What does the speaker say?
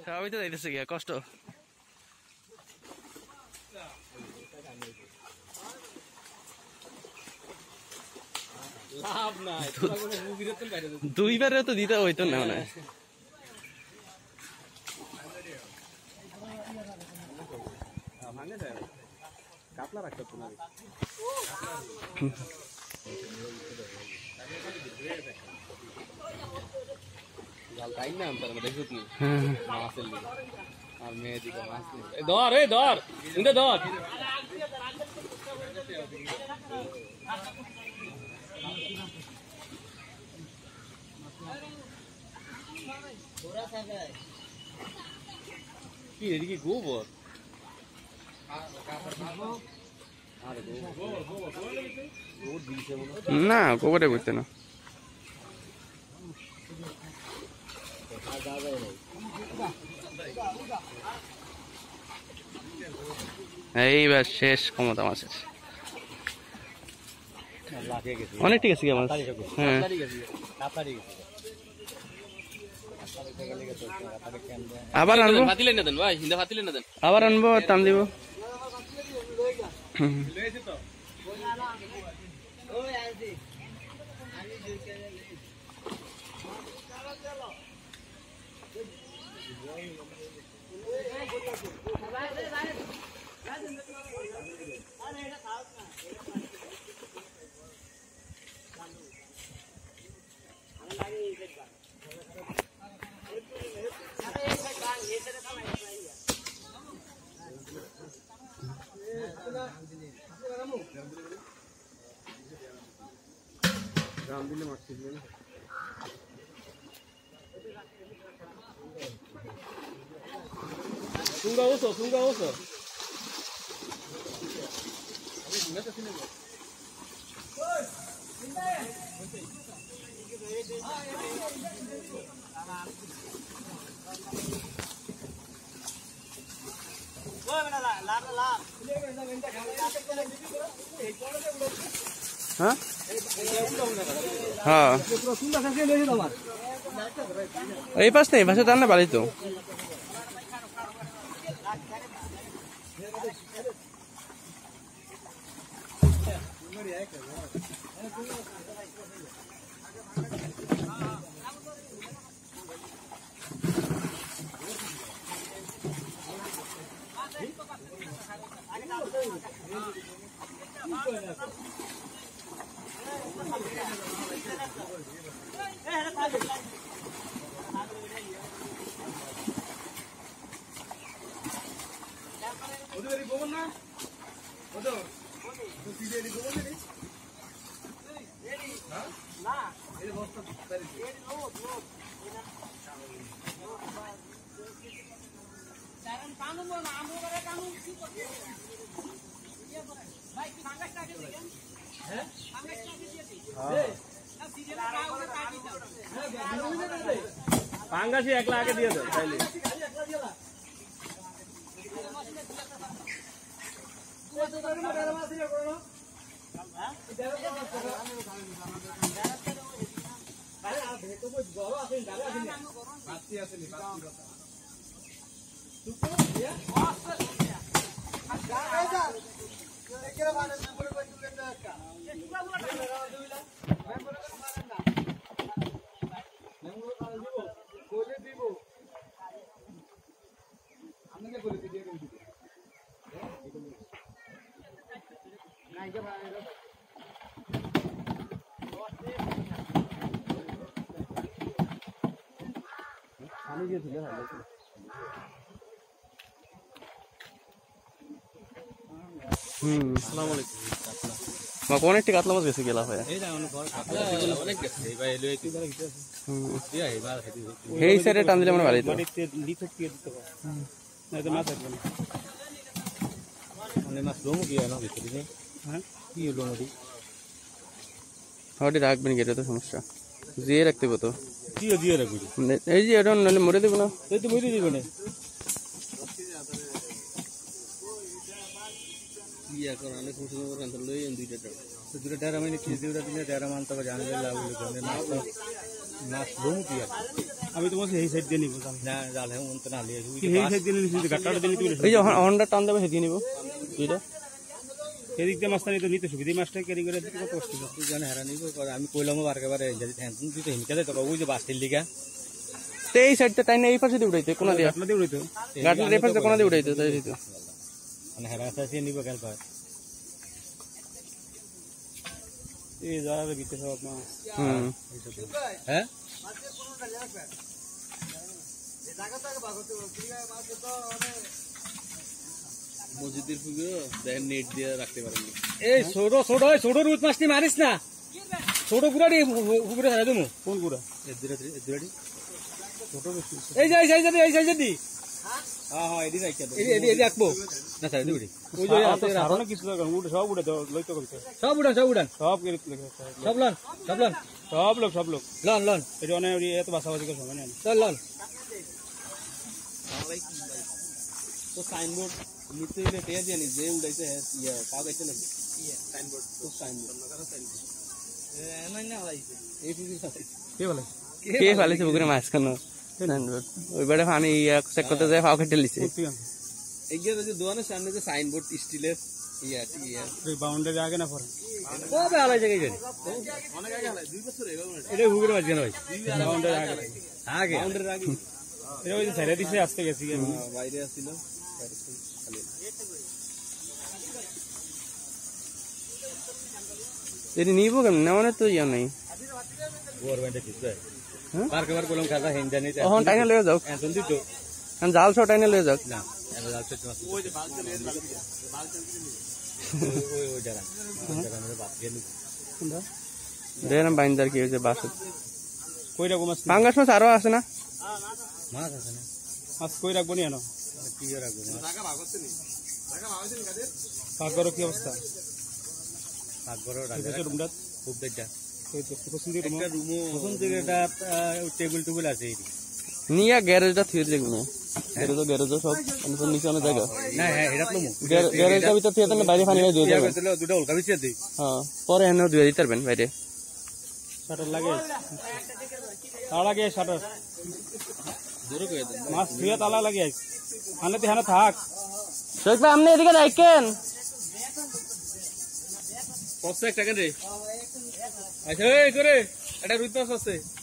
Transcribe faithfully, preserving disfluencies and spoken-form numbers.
সবাই তো যাইতেছে গিয়া কষ্ট লাভ নাই দুইবারে তো দিতে হইতো না মানে কাতলা রাখতে তো না জাল টাইম না আমরা দেখছো কি মাছ এলি আর মেয়ে দিকে মাছ নেই এই ধর এই ধর ইন্দে ধর थोड़ा सा है কি এদিকে গোবর না গোবরে করতে না এইবার শেষ ক্ষমতা মাছের অনেক ঠিক আছে মাছ হ্যাঁ আবার আনবো আবার আনবো টান দিব রাম দিলে মাছ ছিল না সুঙ্গা ওসো সুঙ্গা ওসো আমি সুঙ্গা তো ছিল না ওই সুঙ্গা ওই বলা লা লা লা হ্যাঁ হ্যাঁ এই পাশ নেই পাশে টান না পারি তো পাঙ্গাসি এক লাখ দিয়ে দাও তাইলে আমি যে দিলে ভালো ছিল হুম আসসালামু আলাইকুম মা কোন একটা কাতলা মাছ গেছে গেলা ভাই এই না অনেক বড় কাতলা অনেক গেছে এই ভাই এলো একটু ধরে গেছে হুম দিয়া এই মাছ খেতে এই সাইডে টান দিলে মানে ভালো তো মাটিতে লিথক দিয়ে দিতে হবে না তো মাছ আসবে না মানে মাছ লোমো কি না ভিতরে নেই হ্যাঁ কি লোমো দি হডি রাখবেন গেলে তো সমস্যা জিয়ে রাখতে হবে তো কি দিয়ে রাখবি এই যে এটা নলে মরে দেব না এই তো মরে দিবে না ইয়া করে অনেক খুশি করে আনতে লই এন দুইটা তো দুইটা ডেরা মানে কি দুইটা দিনে ডেরা মান তো জানা যায় লাভ হলো মাছ মাছ লোমো কি আমি তোমার সেই সাইড দিয়ে নিব না জাল হে মন তো না লিয়ে এই সাইড দিয়ে নিছি গাটাটা দিয়ে নিতে এই যে হন্ডা টান দেবে হেদিয়ে নিব দুইটা এদিক দিয়ে মাছটা নিতে নিতে সুবিধা মাছটা ক্যারি করে দিতে কত কষ্ট তুই জানে হেরা নিব আমি কইলাম বারকে বারে যদি টেনশন তুই তো হিমকা দে তো ওই যে বাস্তির লিগা তো এই সাইডটা টাইনে এই পাশে দিয়ে উঠাইতে কোনা দিয়া গাটলা দিয়ে উড়াইতো গাটলার এই পাশে কোনা দিয়ে উঠাইতে তাই দিত মানে হেরা কাছে নিব গেল পায় এই জায়গার ভিতরে সব মাছ হুম হ্যাঁ মসজিদের পুজো দেখেন নেট দিয়ে রাখতে পারেন এই ছোট ছোট ছোট রুট মাছটি মারিস না ছোট গুড়াটি পুকুরে ছাড়া দেবো কোন গুড়া ছোট এই যে এই সাইজ এই সাইজ দি হ্যাঁ হ্যাঁ এডি রাখিয়া দাও এডি এডি রাখবো না স্যার দিবি ওই যে আছে সারনে কিছু দরকার উড়ে সব উড়ে দাও লইতো কইতে সব উড়ান সব উড়ান সব করে সব লন সব লন সব লোক সব লোক লন লন এটা অনেক এত বাসাবাজি করে সময় নেই চল লন তো সাইনবোর্ড নিতে হলে টেয়া দিয়ে নি যে উড়াইতে ইয়া কাজ আইতে না সাইনবোর্ড তো সাইনবোর্ড এমন না লাইছে এই পুকুর কে বলে কে ফেলেছে পুকুরে মাছ কেন ওই বেড়ে পানি ইয়া চেক করতে যায় ফাও কেটে লিছে এগিয়ে যে দোকানের সামনে যে সাইনবোর্ড স্টিলের ইয়া ইয়া এই বাউন্ডারি আগে না পরে কবে আলাই জায়গায় গেলি অনেক আগে আলাই দুই বছর হয়ে গেল এটা পুকুরে মাছ কেন ভাই বাউন্ডারি আগে আগে বাউন্ডারি আগে এটা ওই যে ছেড়ে দিছে আসতে গেছি বাইরে আসছিল এটি নিব কেমন নেওয়ানো তো ইয়া নাই গভর্নমেন্টে ঠিক আছে পার্ক বার কলম খাজা হিন্দা নেই ওহন টাইনে লয়ে যাও এখন দিতো কারণ জাল ছ টাইনে লয়ে যাও না এত জাল ছোট মাছ ওই যে বালতি নিয়ে বালতি ওই ওই জায়গা জায়গা আমরা বাদ দিয়ে নিব দেন বাইন্দার কি হইছে বাস কই রাখবো মাছ পাঙ্গাস মাছ আরো আছে না মাছ আছে না মাছ কই রাখবো নি এনো কি রাখবো টাকা ভাগ করতে নি টাকা ভাগ হইছে নি কাদের পাকর কি অবস্থা ভাগ করো এই যে রুমটা খুব দেখা ওই তো পছন্দ রুম একটা রুমও পছন্দ থেকে একটা টেবিল টেবিল আছে এই নিয়া গ্যারেজটা থিয়ে দেখব না গ্যারেজ গ্যারেজ সব অন্য নিচে অনেক জায়গা না হ্যাঁ এটা তো গ্যারেজটা ভিতর থিয়ে দেন বাইরে পানি দিয়ে দেবেন দুটো উল্কা বিছিয়ে দেই হ্যাঁ পরে এনে দিয়ে দিতে পারবেন বাইরে শাটার লাগে তালা লাগে শাটার দূরে কই দেন মাছ থিয়া তালা লাগে হানে তে হানে থাক শেখ ভাই আপনি এদিকে রাখেন কত একটা কেন রে আচ্ছা এই করে এটা রুই মাছ আছে